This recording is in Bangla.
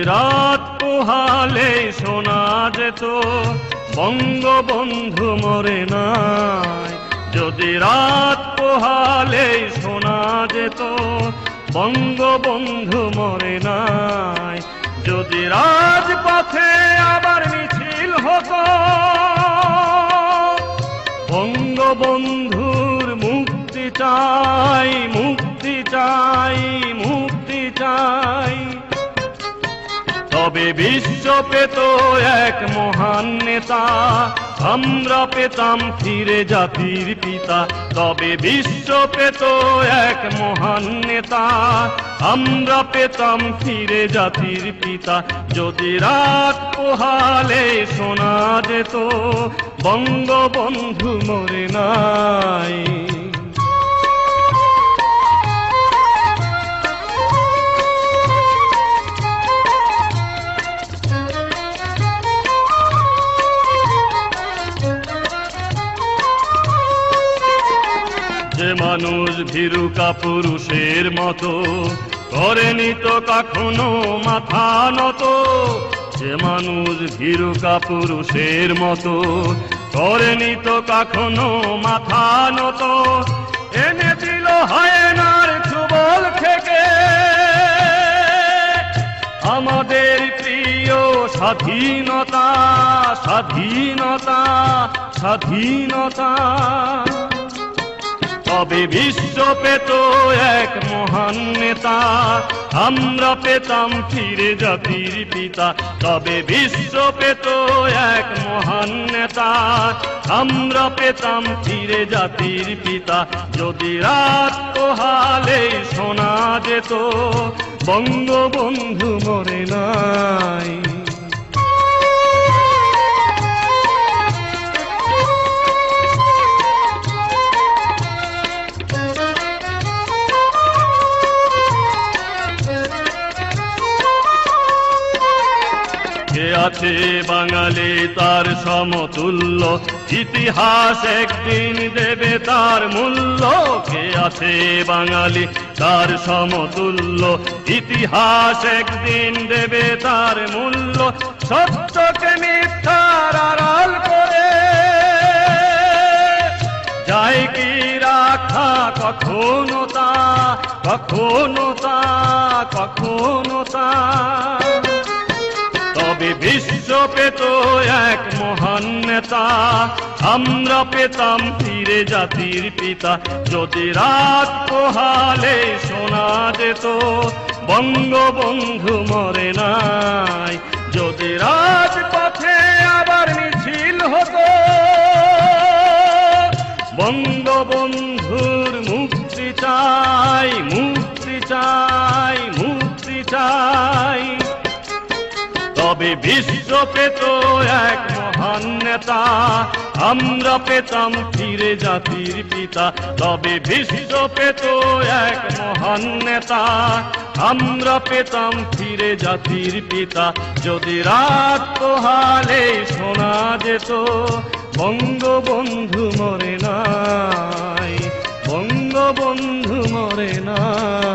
রাত পোহালে শোনা যেত বঙ্গবন্ধু মরে নাই। যদি রাত পোহালে শোনা যেত বঙ্গবন্ধু মরে নাই। যদি রাজপথে আবার মিছিল হতো বঙ্গবন্ধুর মুক্তি চাই, মুক্তি চাই, মুক্তি চাই। তবে বিশ্ব পেত এক মহান নেতা, আমরা পেতাম ফিরে জাতির পিতা। তবে বিশ্ব পেত এক মহান নেতা, আমরা পেতাম ফিরে জাতির পিতা। যদি রাত পোহালে শোনা যেত বঙ্গবন্ধু মরে নাই। যে মানুষ ভীরু কাপুরুষের মতো করেনি তো কখনো মাথা নত, যে মানুষ ভীরু কাপুরুষের মতো করেনি তো কখনো মাথা নত, এনে দিল হায়নার ছুবল থেকে আমাদের প্রিয় স্বাধীনতা, স্বাধীনতা, স্বাধীনতা। তবে বিশ্ব পেত এক মহান নেতা, আমরা পেতাম ফিরে জাতির পিতা। তবে বিশ্ব পেত এক মহান নেতা, আমরা পেতাম ফিরে জাতির পিতা। যদি রাত পোহালে শোনা যেত বঙ্গবন্ধু মরে নাই। কে আছে বাঙালি তার সমতুল্য, ইতিহাস একদিন দেবে তার মূল্য। কে আছে বাঙালি তার সমতুল্য, ইতিহাস একদিন দেবে তার মূল্য। সত্যকে মিথ্যার আড়াল করে যায় কি রাখা কখনো তা, কখনো তা, কখনো তা। তবে বিশ্ব পেত এক মহান নেতা, আমরা পেতাম ফিরে জাতির পিতা। যদি রাত পোহালে শোনা যেত বঙ্গবন্ধু মরে নাই। যদি রাজপথে আবার মিছিল হতো বঙ্গবন্ধুর মুক্তি চাই, মুক্তি চাই, মুক্তি চাই। তবে বিশ্ব পেত এক মহান নেতা, আমরা পেতাম ফিরে জাতির পিতা। তবে বিশ্ব পেত এক মহান নেতা, আমরা পেতাম ফিরে জাতির পিতা। যদি রাত পোহালে শোনা যেত বঙ্গবন্ধু মরে নাই, বঙ্গবন্ধু মরে নাই।